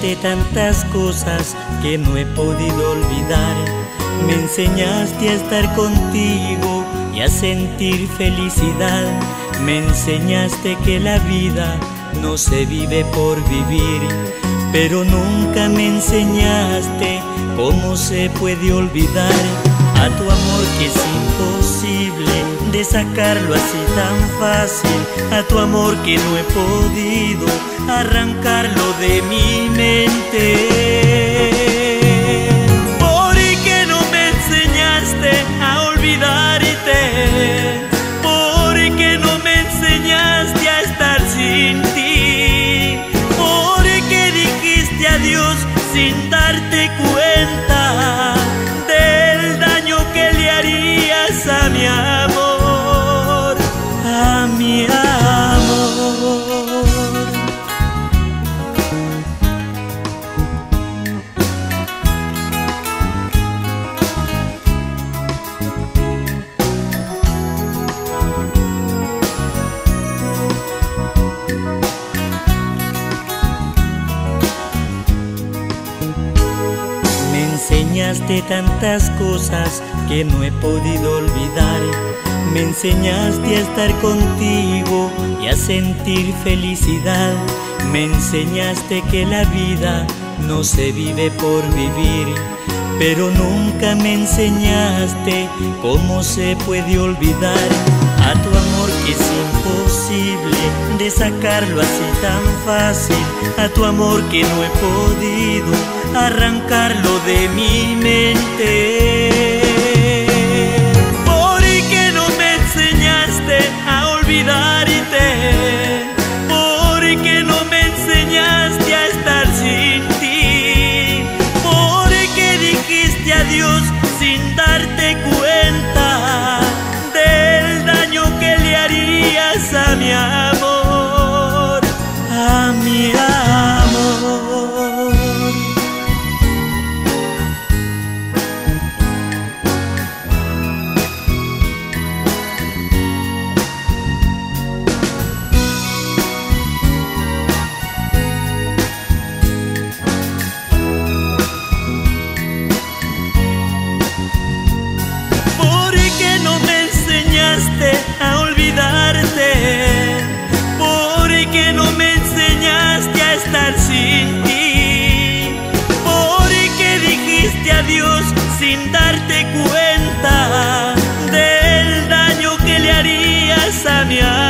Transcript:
enseñaste tantas cosas que no he podido olvidar. Me enseñaste a estar contigo y a sentir felicidad. Me enseñaste que la vida no se vive por vivir, pero nunca me enseñaste cómo se puede olvidar a tu amor, que es imposible de sacarlo así tan fácil, a tu amor que no he podido arrancarlo de mi mente. ¿Por qué no me enseñaste a olvidarte? ¿Por qué no me enseñaste a estar sin ti? ¿Por qué dijiste adiós sin darte cuenta del daño que le harías a mi amor, a mi amor? Me enseñaste tantas cosas que no he podido olvidar. Me enseñaste a estar contigo y a sentir felicidad. Me enseñaste que la vida no se vive por vivir, pero nunca me enseñaste cómo se puede olvidar a tu amor, que es imposible de sacarlo así tan fácil, a tu amor que no he podido arrancarlo de mi mente. ¿Por qué no me enseñaste a olvidarte? ¿Por qué no me enseñaste a estar sin ti? ¿Por qué dijiste adiós sin darte cuenta del daño que le harías a mi amor, a mi amor? A olvidarte, porque no me enseñaste a estar sin ti, porque dijiste adiós sin darte cuenta del daño que le harías a mi amor.